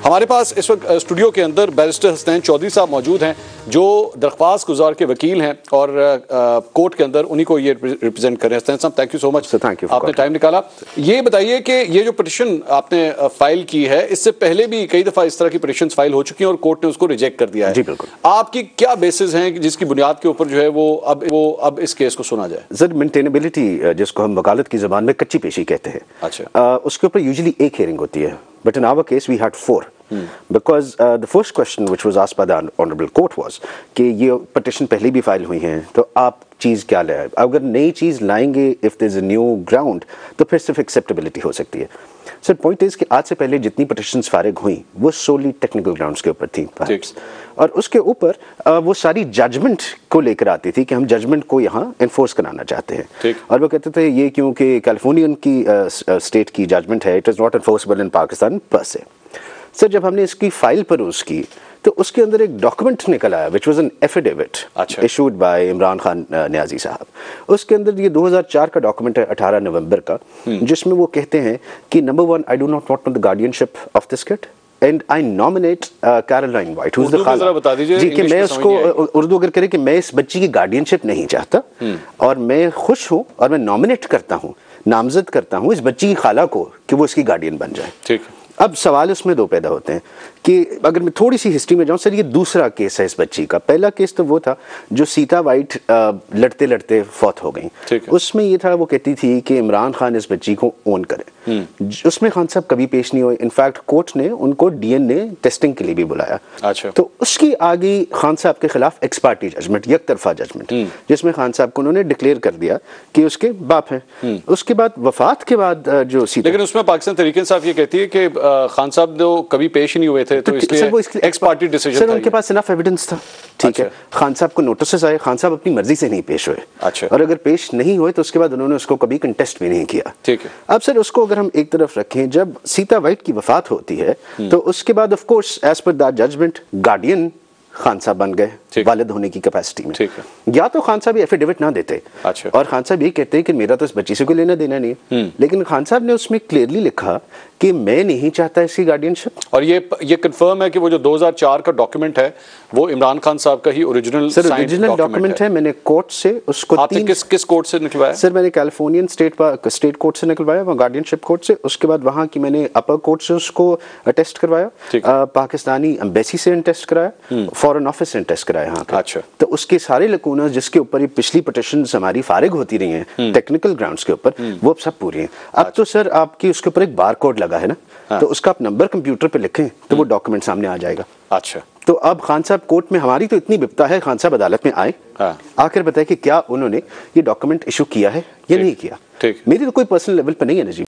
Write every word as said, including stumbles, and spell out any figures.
हमारे पास इस वक्त स्टूडियो के अंदर बैरिस्टर हसनैन चौधरी साहब मौजूद हैं जो दरख्वास्त गुजार के वकील हैं और कोर्ट के अंदर उन्हीं को ये रिप्रेजेंट कर रहे हैं। हसनैन साहब thank you so much, thank you आपने टाइम निकाला। ये बताइए कि ये जो पिटिशन आपने फाइल की है इससे पहले भी कई दफा इस तरह की पिटिशन फाइल हो चुकी हैं और कोर्ट ने उसको रिजेक्ट कर दिया है। जी बिल्कुल। आपकी क्या बेसिस हैं जिसकी बुनियाद के ऊपर जो है वो अब वो अब इस केस को सुना जाए? सर मेंटेनेबिलिटी जिसको हम वकालत की जबान में कच्ची पेशी कहते हैं, अच्छा, उसके ऊपर यूजुअली एक हियरिंग होती है, but in our case we had four because uh, the first question which was asked by the honorable court was कि ये petition पहले भी फाइल हुई हैं तो आप चीज़ क्या ले आए, अगर नई चीज़ लाएंगे if there is a new ground तो फिर सिर्फ acceptability हो सकती है। सर पॉइंट इज़ कि आज से पहले जितनी petitions फारिग हुई वो solely technical grounds के ऊपर थी perhaps, और उसके ऊपर वो सारी जजमेंट को लेकर आती थी कि हम जजमेंट को यहाँ इन्फोर्स कराना चाहते हैं, और वो कहते थे ये क्योंकि कैलिफोर्नियन की स्टेट की जजमेंट है, it is not enforceable in Pakistan पर से। सर जब हमने इसकी फाइल परोस की तो उसके अंदर एक डॉक्यूमेंट निकल आया which was an affidavit issued by Imran Khan Niazi साहब। उसके अंदर ये दो हज़ार चार का डॉक्यूमेंट है अठारह नवंबर का, जिसमें वो कहते हैं कि number one, I do not want the guardianship of this kid and I nominate Caroline White, who is the खाला। बता दीजिए जी कि मैं उसको उर्दू अगर करें कि मैं इस बच्ची की गार्डियनशिप नहीं चाहता और मैं खुश हूँ और मैं नॉमिनेट करता हूँ, नामजद करता हूँ इस बच्ची की खाला को कि वो इसकी गार्डियन बन जाए। ठीक। अब सवाल इसमें दो पैदा होते हैं कि अगर मैं थोड़ी सी हिस्ट्री में जाऊं, सर ये दूसरा केस है इस बच्ची का। पहला केस तो वो था जो सीता वाइट लड़ते लड़ते फौत हो गई, उसमें ये था वो कहती थी कि इमरान खान इस बच्ची को ओन करे, उसमें खान साहब कभी पेश नहीं हुए। इनफैक्ट कोर्ट ने उनको डीएनए टेस्टिंग के लिए भी बुलाया। अच्छा। तो उसकी आगे खान साहब के खिलाफ एक्स पार्टी जजमेंट, एक तरफा जजमेंट, जिसमें खान साहब को उन्होंने डिक्लेयर कर दिया कि उसके बाप हैं। उसके बाद वफात के बाद जो सीता, लेकिन उसमें पाकिस्तान तहरीक इंसाफ ये कहती है कि खान साहब जो कभी पेश नहीं हुए थे तो, तो इसलिए वो एक्स पार्टी डिसीजन सर उनके पास इनफ एविडेंस था। ठीक अच्छा। है, खान साहब को नोटिस आए, खान साहब अपनी मर्जी से नहीं पेश हुए। अच्छा। और अगर पेश नहीं हुए तो उसके बाद उन्होंने उसको कभी कंटेस्ट भी नहीं किया। ठीक है। अब सर उसको अगर हम एक तरफ रखें, जब सीता वाइट की वफात होती है तो उसके बाद of course as per that judgment guardian Khan sahab बन गए वालिद होने की कैपेसिटी में। ठीक है। या तो खान साहब एफिडेविट ना देते, अच्छा, और खान साहब ये कहते हैं कि मेरा तो इस बच्ची से कोई लेना देना नहीं है, लेकिन खान साहब ने उसमें क्लियरली लिखा कि मैं नहीं चाहता इसकी गार्डियनशिप। और ये ये कंफर्म है कि वो जो दो हज़ार चार का डॉक्यूमेंट है वो इमरान खान साहब का ही ओरिजिनल सर ओरिजिनल डॉक्यूमेंट है। मैंने कोर्ट से उसको तीन, किस किस कोर्ट से निकलवाया? सर मैंने कैलिफोर्नियन स्टेट स्टेट कोर्ट से निकलवाया, वहाँ गार्डियनशिप कोर्ट से। उसके बाद वहाँ की मैंने अपर कोर्ट से उसको टेस्ट करवाया, पाकिस्तानी एम्बेसी से टेस्ट कराया, फॉरेन ऑफिस से टेस्ट कराया यहाँ पे। अच्छा। तो उसके सारे लकूना जिसके ऊपर ये पिछली पिटिशंस हमारी फारिग होती रही हैं टेक्निकल ग्राउंड्स के ऊपर, वो अब सब पूरी हैं। अब तो सर आपकी उसके ऊपर एक बार कोड लगा है ना, तो उसका आप नंबर कंप्यूटर पे लिखें तो वो डॉक्यूमेंट सामने आ जाएगा। अच्छा। तो अब खान साहब कोर्ट में, हमारी तो इतनी विपता है, खान साहब अदालत में आए, आकर बताए कि क्या उन्होंने ये डॉक्यूमेंट इशू किया है या नहीं किया। ठीक। मेरी तो कोई पर्सनल लेवल पे नहीं है ना जी।